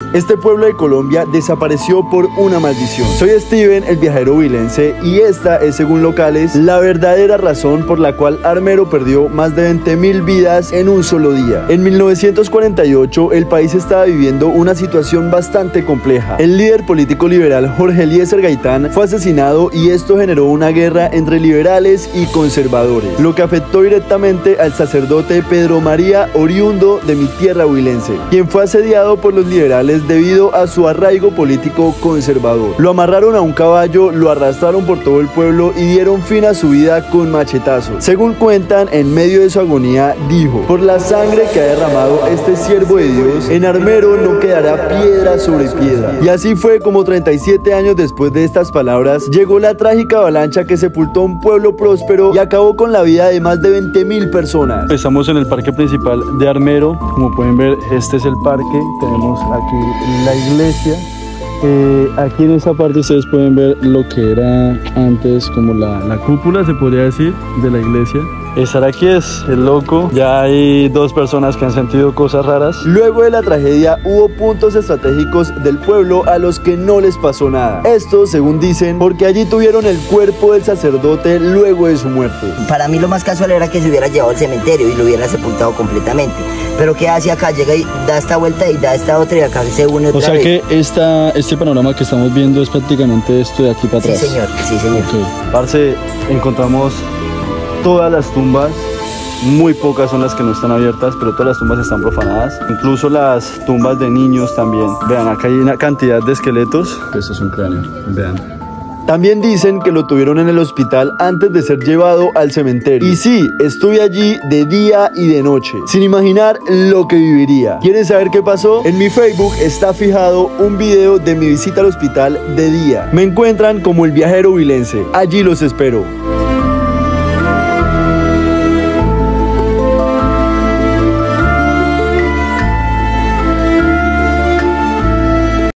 Este pueblo de Colombia desapareció por una maldición. Soy Steven, el viajero huilense, y esta es, según locales, la verdadera razón por la cual Armero perdió más de 20.000 vidas en un solo día. En 1948, el país estaba viviendo una situación bastante compleja. El líder político liberal Jorge Eliezer Gaitán fue asesinado y esto generó una guerra entre liberales y conservadores, lo que afectó directamente al sacerdote Pedro María, oriundo de mi tierra huilense, quien fue asediado por los liberales debido a su arraigo político conservador. Lo amarraron a un caballo, lo arrastraron por todo el pueblo y dieron fin a su vida con machetazos. Según cuentan, en medio de su agonía dijo: por la sangre que ha derramado este siervo de Dios, en Armero no quedará piedra sobre piedra. Y así fue como 37 años después de estas palabras, llegó la trágica avalancha que sepultó un pueblo próspero y acabó con la vida de más de 20.000 personas. Estamos en el parque principal de Armero. Como pueden ver, este es el parque. Tenemos aquí la iglesia. Aquí en esta parte ustedes pueden ver lo que era antes como la cúpula, se podría decir, de la iglesia. Estar aquí es el loco. Ya hay 2 personas que han sentido cosas raras. Luego de la tragedia hubo puntos estratégicos del pueblo a los que no les pasó nada. Esto, según dicen, porque allí tuvieron el cuerpo del sacerdote luego de su muerte. Para mí lo más casual era que se hubiera llevado al cementerio y lo hubiera sepultado completamente. Pero ¿qué hace acá? Llega y da esta vuelta y da esta otra y acá se une otra vez. O sea que este panorama que estamos viendo es prácticamente esto de aquí para atrás. Sí, señor. Sí, señor. Okay. Parce, encontramos todas las tumbas. Muy pocas son las que no están abiertas, pero todas las tumbas están profanadas. Incluso las tumbas de niños también. Vean, acá hay una cantidad de esqueletos. Esto es un cráneo, vean. También dicen que lo tuvieron en el hospital antes de ser llevado al cementerio. Y sí, estuve allí de día y de noche, sin imaginar lo que viviría. ¿Quieren saber qué pasó? En mi Facebook está fijado un video de mi visita al hospital de día. Me encuentran como el viajero huilense. Allí los espero.